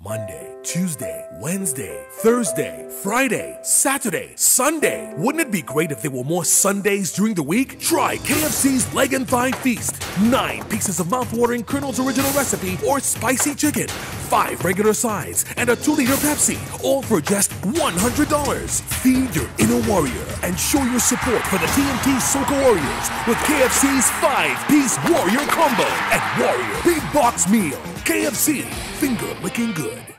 Monday, Tuesday, Wednesday, Thursday, Friday, Saturday, Sunday. Wouldn't it be great if there were more Sundays during the week? Try KFC's Leg and Thigh Feast. 9 pieces of mouth-watering Colonel's original recipe or spicy chicken, 5 regular sides, and a 2-liter Pepsi, all for just $100. Feed your inner warrior and show your support for the TNT Soca Warriors with KFC's 5-piece Warrior Combo and Warrior Big Box Meal. KFC, finger licking good.